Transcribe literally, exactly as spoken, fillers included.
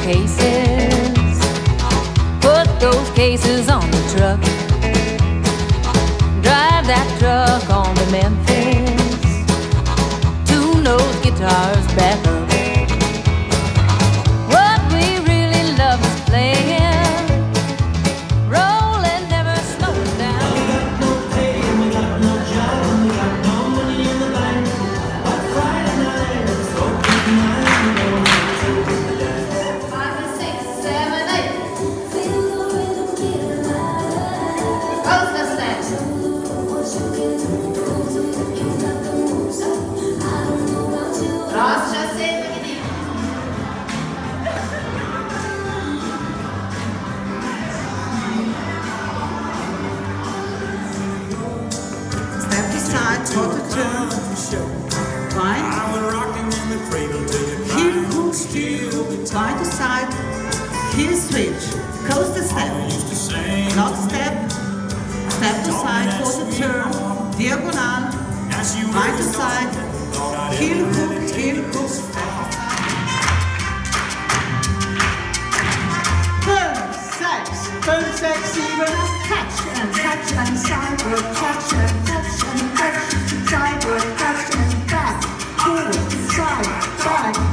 cases. Put those cases on the truck. Drive that truck on to Memphis. Tune those guitars back up. What we really love is playing, rolling, never slowing down. We got no pay, we got no job, we got no money in the bank. But Friday night, it's open night, no one to the dance. Five, six, seven, eight. Close the steps. Cross just in beginning. Step aside for the turn. Right. I was rocking in the cradle till you Heel hook. Right aside. Heel switch. Close the step. used to sing. Not step. Step aside for the turn. Diagonal. As you Right raised aside. thought I'd Heel ever hook. really Heel take hook. this far. Fünf, sechs, fünf, sechs, sieben, touch and touch and sideward, touch and touch and touch, sideward, touch and back, forward, side, side,